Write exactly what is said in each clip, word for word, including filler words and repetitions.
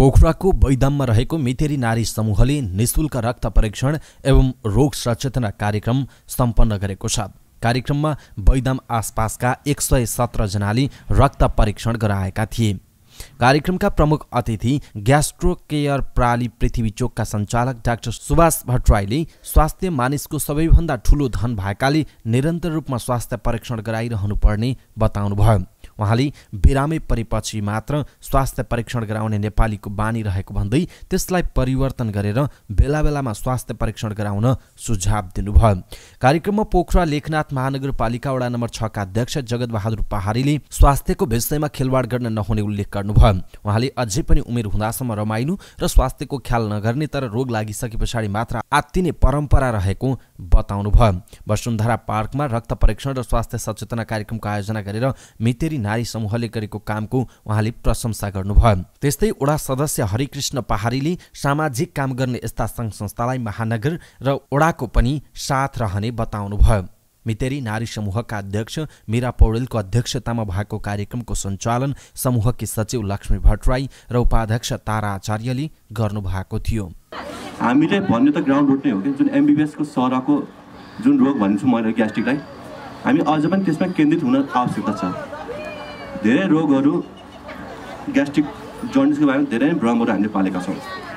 पोखराको बैदाममा रहेको मितेरी नारी समूहले निशुल्क रक्त परीक्षण एवं रोग सचेतना कार्यक्रम सम्पन्न गरेको छ। कार्यक्रममा बैदाम आसपासका एक सय सत्र जनाले रक्त परीक्षण गराएका थिए। कार्यक्रमका प्रमुख अतिथि ग्यास्ट्रो केयर प्राली पृथ्वी चोकका सञ्चालक डाक्टर सुभाष भट्टराईले स्वास्थ्य मानिसको सबैभन्दा ठूलो धन भएकाले निरन्तर रूपमा स्वास्थ्य परीक्षण गराइरहनु पर्ने बताउनुभयो। उहाँले बिरामै परेपछि मात्र स्वास्थ्य परीक्षण गराउने नेपालीको बानी रहेको भन्दै त्यसलाई परिवर्तन गरेर बेला बेलामा स्वास्थ्य परीक्षण गराउन सुझाव दिनुभयो। कार्यक्रममा पोखरा लेखनाथ महानगरपालिका वडा नम्बर छ का अध्यक्ष जगत बहादुर पहाडीले स्वास्थ्यको विषयमा खेलवाड गर्न नहुने उल्लेख गर्नुभयो। उहाँले अझै पनि उमेर हुँदासम्म रमाइनु र स्वास्थ्यको ख्याल नगर्ने तर रोग लागिसके पछाडि मात्र आत्तिने परम्परा रहेको बताउनुभयो। वसुन्धरा पार्कमा रक्त परीक्षण र स्वास्थ्य सचेतना कार्यक्रमको आयोजना गरेर मितेरी नारी समूहले गरेको कामको उहाँले प्रशंसा गर्नुभयो। त्यस्तै वडा सदस्य हरिकृष्ण पहाडीले सामाजिक काम गर्ने यस्ता सङ्घ संस्थालाई महानगर र वडाको पनि साथ रहने बताउनुभयो। मितेरी नारी समूहका अध्यक्ष मीरा पौडेलको अध्यक्षतामा भएको कार्यक्रमको सञ्चालन समूहकी सचिव लक्ष्मी भट्टराई र उपाध्यक्ष तारा आचार्यले गर्नुभएको थियो। हामीले भन्ने त ग्राउन्ड रुट नै हो कि जुन एमबीबीएस को सरको जुन रोग भनिन्छु मैले ग्यास्ट्रिकलाई हामी अझ पनि त्यसमा केन्द्रित हुन आवश्यकता छ। धेरै रोगहरू ग्यास्ट्रिक जन्डिसको बारेमा धेरै नै भ्रमहरू हामीले पालेका छौँ।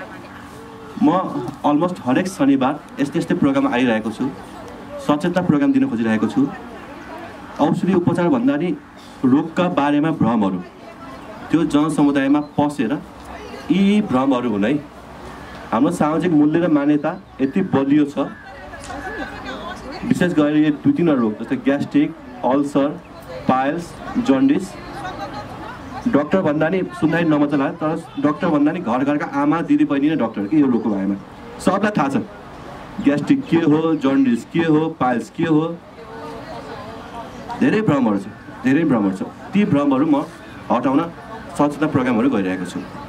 म अलमोस्ट हरेक शनिबार यस्तै यस्तै प्रोग्राम आइरहेको छु, सचेतना प्रोग्राम दिन खोजिरहेको छु। औषधि उपचार भन्दा नि रोगका बारेमा भ्रमहरू त्यो जनसमुदायमा पसेर यी भ्रमहरू हुन् है। हाम्रो सामाजिक मूल्य र मान्यता यति बलियो छ, विशेष गरी यो दुई तीनवटा रोग जस्तै gastric, ulcer, piles, jaundice doctor भन्दा नि सुन्दाखेरि नमजा लाग्यो, तर डक्टर भन्दा नि घर घरका आमा दिदी बहिनी नै डक्टर के यो रोगको बारेमा सबलाई थाहा छ। ग्यास्ट्रिक के हो, जन्डिस के हो, पाइल्स के हो, धेरै भ्रमहरू छ, धेरै भ्रमहरू छ। ती भ्रमहरू म हटाउन सचेतना प्रोग्रामहरू गरिरहेको छु।